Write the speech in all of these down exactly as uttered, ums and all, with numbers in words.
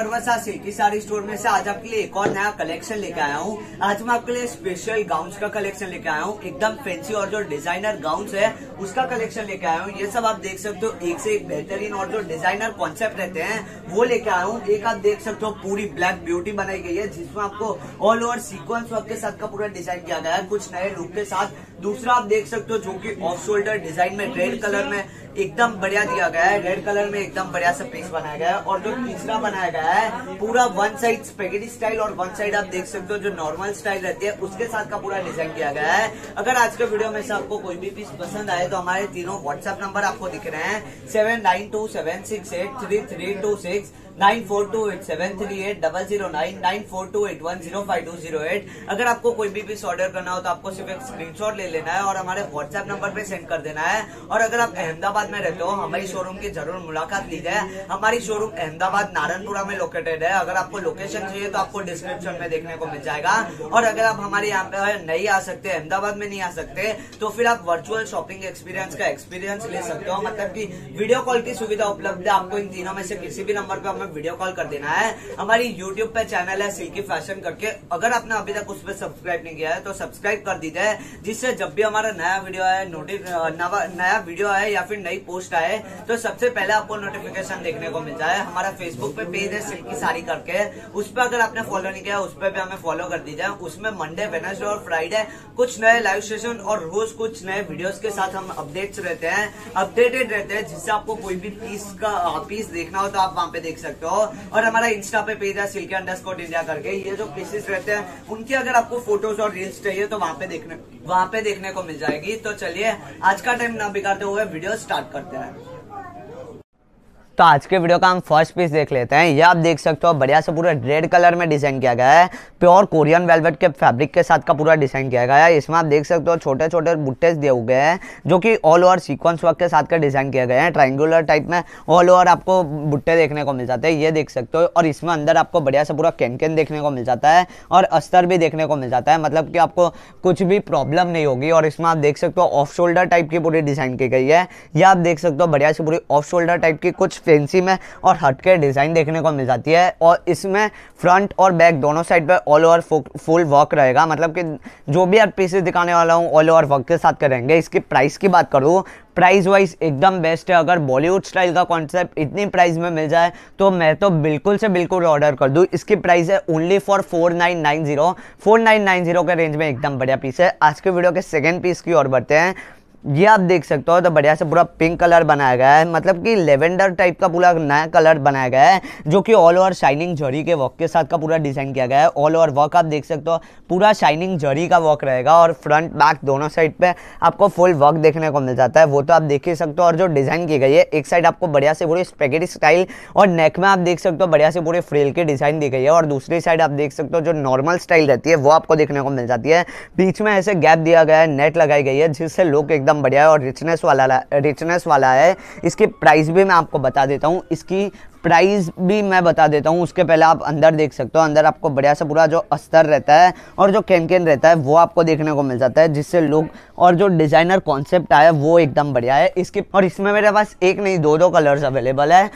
परवसा silkie sari store में से आज आपके लिए एक और नया कलेक्शन लेके आया हूँ। आज मैं आपके लिए स्पेशल गाउन्स का कलेक्शन लेके आया हूँ। एकदम फैंसी और जो डिजाइनर गाउन्स है उसका कलेक्शन लेके आया हूँ। ये सब आप देख सकते हो एक से एक बेहतरीन और जो डिजाइनर कॉन्सेप्ट रहते हैं वो लेके आया हूँ। एक आप देख सकते हो पूरी ब्लैक ब्यूटी बनाई गई है जिसमें आपको ऑल ओवर सीक्वेंस वर्क के साथ का पूरा डिजाइन किया गया है कुछ नए लुक के साथ। दूसरा आप देख सकते हो जो कि ऑफ शोल्डर डिजाइन में रेड कलर में एकदम बढ़िया दिया गया है। रेड कलर में एकदम बढ़िया सा पीस बनाया गया है। और जो तीसरा बनाया गया है पूरा वन साइड स्पेगेटी स्टाइल और वन साइड आप देख सकते हो जो नॉर्मल स्टाइल रहती है उसके साथ का पूरा डिजाइन किया गया है। अगर आज के वीडियो में से आपको कोई भी पीस पसंद आए तो हमारे तीनों व्हाट्सएप नंबर आपको दिख रहे हैं seven nine two seven six eight three three two six nine four two eight seven three eight double zero nine nine four two eight one zero five two zero eight. अगर आपको कोई भी piece order करना हो तो आपको सिर्फ एक स्क्रीनशॉट ले लेना है और हमारे व्हाट्सएप नंबर पे सेंड कर देना है। और अगर आप अहमदाबाद में रहते हो हमारी शोरूम की जरूर मुलाकात लीजिए। हमारी शोरूम अहमदाबाद नारायणपुरा में लोकेटेड है। अगर आपको लोकेशन चाहिए तो आपको डिस्क्रिप्शन में देखने को मिल जाएगा। और अगर आप हमारे यहाँ पे नहीं आ सकते, अहमदाबाद में नहीं आ सकते, तो फिर आप वर्चुअल शॉपिंग एक्सपीरियंस का एक्सपीरियंस ले सकते हो। मतलब की वीडियो कॉल की सुविधा उपलब्ध है। आपको इन तीनों में से किसी भी नंबर पे हमें वीडियो कॉल कर देना है। हमारी यूट्यूब पे चैनल है सिल्की फैशन करके, अगर आपने अभी तक उस पर सब्सक्राइब नहीं किया है तो सब्सक्राइब कर दीजिए जिससे जब भी हमारा नया वीडियो है नोटिस नया वीडियो है या फिर नई पोस्ट आए तो सबसे पहले आपको नोटिफिकेशन देखने को मिल जाए। हमारा फेसबुक पे पेज है सिल्की साड़ी करके, उस पर अगर आपने फॉलो नहीं किया उस पर भी हमें फॉलो कर दीजिए। उसमें मंडे, वेडनेसडे और फ्राइडे कुछ नए लाइव सेशन और रोज कुछ नए वीडियोस के साथ हम अपडेट्स रहते हैं, अपडेटेड रहते हैं, जिससे आपको कोई भी पीस का पीस देखना हो तो आप वहां पे देख सकते हो। और हमारा इंस्टा पे पेज है सिल्की अंडरस्कोर इंडिया करके। ये जो पीसेस रहते हैं उनकी अगर आपको फोटोज और रील्स चाहिए तो वहां पे देखने वहां पे देखने को मिल जाएगी। तो चलिए आज का टाइम ना बिगाड़ते हुए वीडियो स्टार्ट करते हैं। तो आज के वीडियो का हम फर्स्ट पीस देख लेते हैं। ये आप देख सकते हो बढ़िया से पूरा रेड कलर में डिजाइन किया गया है। प्योर कोरियन वेलवेट के फैब्रिक के साथ का पूरा डिजाइन किया गया है। इसमें आप देख सकते हो छोटे छोटे बुट्टेस दिए हुए हैं जो कि ऑल ओवर सीक्वेंस वर्क के साथ का डिजाइन किया गया है। ट्रायंगुलर टाइप में ऑल ओवर आपको बुट्टे देखने को मिल जाते हैं, ये देख सकते हो। और इसमें अंदर आपको बढ़िया से पूरा कैनकेन देखने को मिल जाता है और अस्तर भी देखने को मिल जाता है, मतलब कि आपको कुछ भी प्रॉब्लम नहीं होगी। और इसमें आप देख सकते हो ऑफ शोल्डर टाइप की पूरी डिजाइन की गई है। ये आप देख सकते हो बढ़िया से पूरी ऑफ शोल्डर टाइप की कुछ फैंसी में और हटके डिजाइन देखने को मिल जाती है। और इसमें फ्रंट और बैक दोनों साइड पे ऑल ओवर फुल वर्क रहेगा, मतलब कि जो भी आप पीसेस दिखाने वाला हूँ ऑल ओवर वर्क के साथ करेंगे। इसकी प्राइस की बात करूँ, प्राइस वाइज एकदम बेस्ट है। अगर बॉलीवुड स्टाइल का कॉन्सेप्ट इतनी प्राइस में मिल जाए तो मैं तो बिल्कुल से बिल्कुल ऑर्डर कर दूँ। इसकी प्राइस है only for four nine nine zero four nine nine zero के रेंज में एकदम बढ़िया पीस है। आज के वीडियो के सेकेंड पीस की ओर बढ़ते हैं। ये आप देख सकते हो तो बढ़िया से पूरा पिंक कलर बनाया गया है, मतलब कि लेवेंडर टाइप का पूरा नया कलर बनाया गया है जो कि ऑल ओवर शाइनिंग जरी के वर्क के साथ का पूरा डिजाइन किया गया है। ऑल ओवर वर्क आप देख सकते हो पूरा शाइनिंग जरी का वर्क रहेगा और फ्रंट बैक दोनों साइड पे आपको फुल वर्क देखने को मिल जाता है, वो तो आप देख ही सकते हो। और जो डिजाइन की गई है एक साइड आपको बढ़िया से पूरी स्पेगेटी स्टाइल और नेक में आप देख सकते हो बढ़िया से पूरे फ्रिल की डिजाइन दी गई है। और दूसरी साइड आप देख सकते हो जो नॉर्मल स्टाइल रहती है वो आपको देखने को मिल जाती है। बीच में ऐसे गैप दिया गया है, नेट लगाई गई है जिससे लुक एकदम बढ़िया है और रिचनेस वाला रिचनेस वाला है। इसकी प्राइस भी मैं आपको बता देता हूँ इसकी प्राइस भी मैं बता देता हूँ उसके पहले आप अंदर देख सकते हो। अंदर आपको बढ़िया से पूरा जो अस्तर रहता है और जो कैनकेन रहता है वो आपको देखने को मिल जाता है, जिससे लुक और जो डिजाइनर कॉन्सेप्ट आया है वो एकदम बढ़िया है इसकी। और इसमें मेरे पास एक नहीं दो दो कलर्स अवेलेबल है,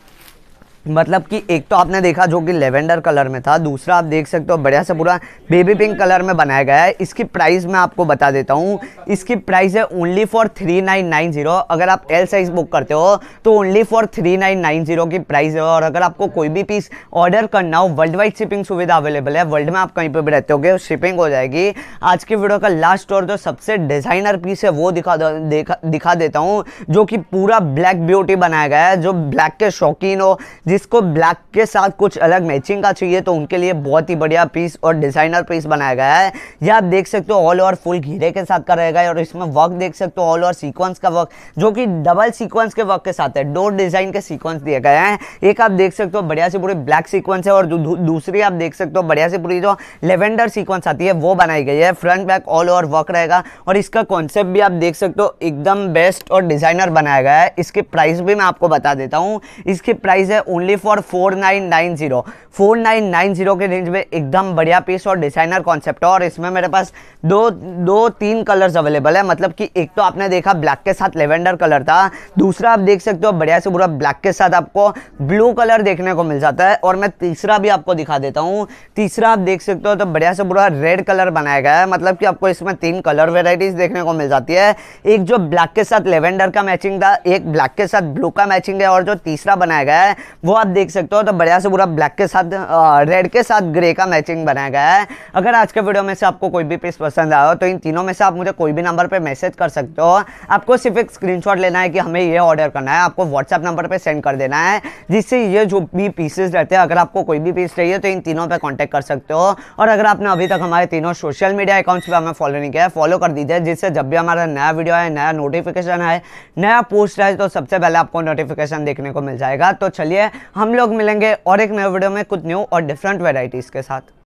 मतलब कि एक तो आपने देखा जो कि लेवेंडर कलर में था, दूसरा आप देख सकते हो बढ़िया से पूरा बेबी पिंक कलर में बनाया गया है। इसकी प्राइस मैं आपको बता देता हूँ। इसकी प्राइस है only for three nine nine zero. अगर आप एल साइज बुक करते हो तो only for three nine nine zero की प्राइस है। और अगर आपको कोई भी पीस ऑर्डर करना हो वर्ल्ड वाइड शिपिंग सुविधा अवेलेबल है। वर्ल्ड में आप कहीं पर भी रहते होगे शिपिंग हो जाएगी। आज की वीडियो का लास्ट और जो सबसे डिजाइनर पीस है वो दिखा देखा दिखा देता हूँ जो कि पूरा ब्लैक ब्यूटी बनाया गया है। जो ब्लैक के शौकीन हो, जिसको ब्लैक के साथ कुछ अलग मैचिंग का चाहिए तो उनके लिए बहुत ही बढ़िया पीस और डिजाइनर पीस बनाया गया है। ये आप देख सकते हो ऑल ओवर फुल घेरे के साथ का रहेगा। और इसमें वर्क देख सकते हो ऑल ओवर सीक्वेंस का वर्क जो कि डबल सीक्वेंस के वर्क के साथ है। दो डिजाइन के सीक्वेंस दिए गए हैं। एक आप देख सकते हो बढ़िया से पूरी ब्लैक सीक्वेंस है और दू, दूसरी आप देख सकते हो बढ़िया से पूरी जो लेवेंडर सीक्वेंस आती है वो बनाई गई है। Front back all over work रहेगा और इसका कॉन्सेप्ट भी आप देख सकते हो एकदम बेस्ट और डिजाइनर बनाया गया है। इसकी प्राइस भी मैं आपको बता देता हूँ। इसकी प्राइस है only only for four nine nine zero four nine nine zero के रेंज में एकदम बढ़िया पीस और डिजाइनर कॉन्सेप्ट है। और इसमें मेरे पास दो दो तीन कलर्स अवेलेबल है, मतलब कि एक तो आपने देखा ब्लैक के साथ लेवेंडर कलर था, दूसरा आप देख सकते हो बढ़िया से पूरा ब्लैक के साथ आपको ब्लू कलर देखने को मिल जाता है। और मैं तीसरा भी आपको दिखा देता हूँ। तीसरा आप देख सकते हो तो बढ़िया से पूरा रेड कलर बनाया गया है, मतलब कि आपको इसमें तीन कलर वेराइटीज देखने को मिल जाती है। एक जो ब्लैक के साथ लेवेंडर का मैचिंग था, एक ब्लैक के साथ ब्लू का मैचिंग है, और जो तीसरा बनाया गया है वो आप देख सकते हो तो बढ़िया से पूरा ब्लैक के साथ रेड के साथ ग्रे का मैचिंग बनाया गया है। अगर आज के वीडियो में से आपको कोई भी पीस पसंद आया हो तो इन तीनों में से आप मुझे कोई भी नंबर पे मैसेज कर सकते हो। आपको सिर्फ एक स्क्रीनशॉट लेना है कि हमें ये ऑर्डर करना है, आपको व्हाट्सएप नंबर पे सेंड कर देना है, जिससे ये जो भी पीसेस रहते हैं अगर आपको कोई भी पीस चाहिए तो इन तीनों पे कांटेक्ट कर सकते हो। और अगर आपने अभी तक हमारे तीनों सोशल मीडिया अकाउंट्स पे हमें फॉलो नहीं किया है, फॉलो कर दीजिए, जिससे जब भी हमारा नया वीडियो है, नया नोटिफिकेशन है, नया पोस्ट है तो सबसे पहले आपको नोटिफिकेशन देखने को मिल जाएगा। तो चलिए हम लोग मिलेंगे और एक नए वीडियो में कुछ न्यू और डिफरेंट वेराइटीज के साथ।